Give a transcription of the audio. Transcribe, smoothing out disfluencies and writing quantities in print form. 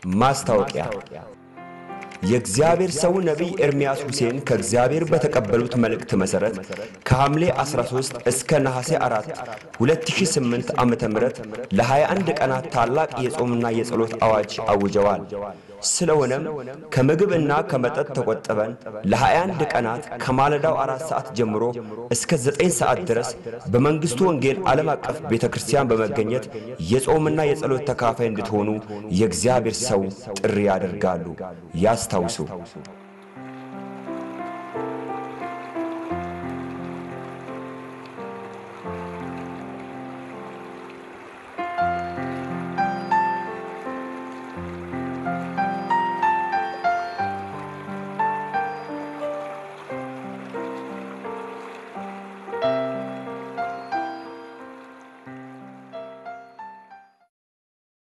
ማስታወቂያ የእግዚአብሔር ሰው ነብይ ኤርሚያስ ሁሴን ከእግዚአብሔር በተቀበሉት መልእክት መሰረት ከሐምሌ 13 እስከ ነሐሴ 4 2008 ዓመተ ምህረት ለ21 ቀናት ታላቅ የጾምና የጸሎት አዋጅ አውጀዋል። ስለሆነም ከምግብና ከመጠጥ ተቆጥበን ለ21 ቀናት ከማለዳው 4 ሰዓት ጀምሮ እስከ 9 ሰዓት ድረስ በመንግስቱ ወንጌል ዓለም አቀፍ ቤተክርስቲያን በመገኘት የጾምና የጸሎት ተካፋይ እንድትሆኑ የእግዚአብሔር ሰው ጥሪ ያደርጋሉ። ያስታውሱ።